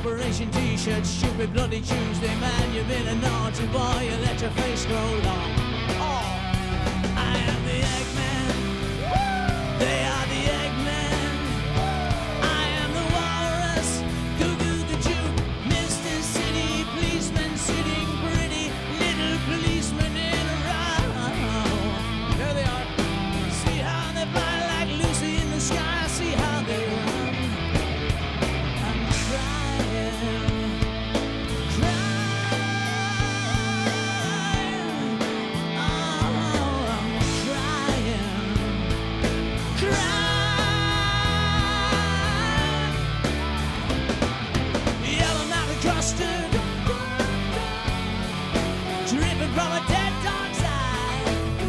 Operation T-shirt, stupid bloody Tuesday, man. You've been a naughty boy, you let your face grow long. Oh, I am the Eggman. They are the Eggman. I am the Walrus. Goo-goo the Jew. Mr. City policeman sitting pretty. Little policeman in a row. There they are. See how they fly like Lucy in the sky. See how they run. I'm crying. Custard dripping from a dead dog's eye.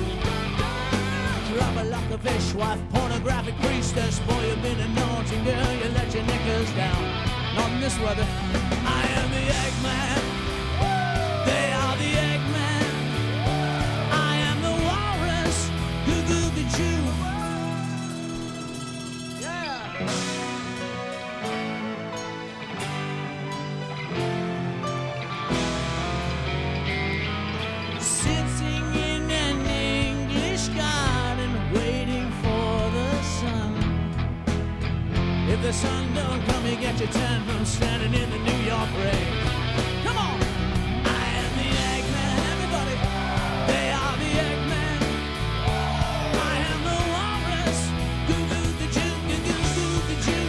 Drop a lock of fishwife, pornographic priestess. Boy, you've been a naughty girl, you let your knickers down. Not in this weather. I am the Eggman. They are the Eggman. I am the Walrus. Goo-goo the Jew. Yeah. If the sun don't come, you get your turn from standing in the New York rain. Come on! I am the Eggman, everybody. They are the Eggman. I am the Walrus. Goo-goo the Jew, goo-goo the Jew.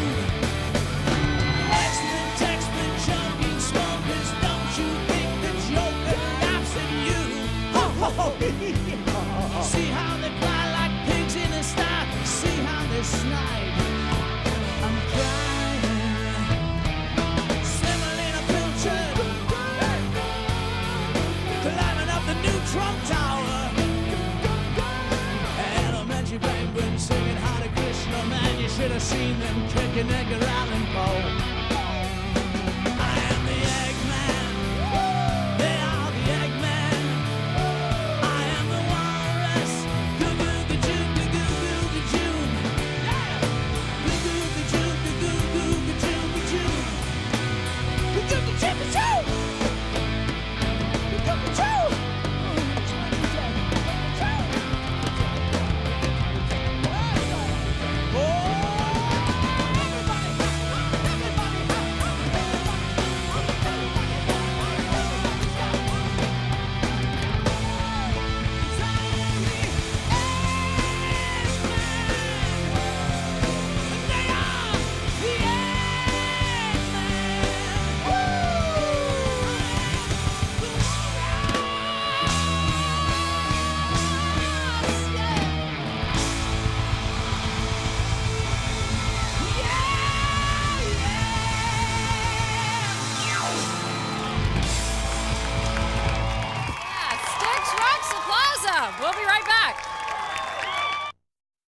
X-Men, Tex-Men, choking smokers. Don't you think the Joker laughs at you? Ho, ho, ho. See how they fly like pigs in a sty. See how they snide. I'm crying, Semolina filtered, climbing up the new Trump Tower. Elementary penguins singing Hare Krishna, man, you should have seen them kicking Edgar Allan Poe.